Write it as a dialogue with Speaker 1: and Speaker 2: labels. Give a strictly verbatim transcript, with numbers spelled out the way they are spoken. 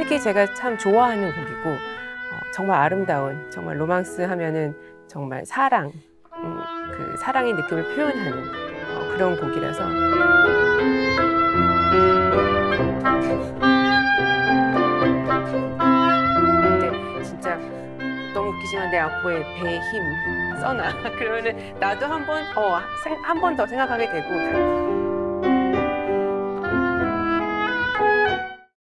Speaker 1: 특히 제가 참 좋아하는 곡이고 어, 정말 아름다운, 정말 로망스 하면은 정말 사랑, 음, 그 사랑의 느낌을 표현하는 어, 그런 곡이라서. 근데 진짜 너무 웃기지만 내 악보에 배의 힘 써놔. 그러면은 나도 한번 어, 한 번 더 생각하게 되고.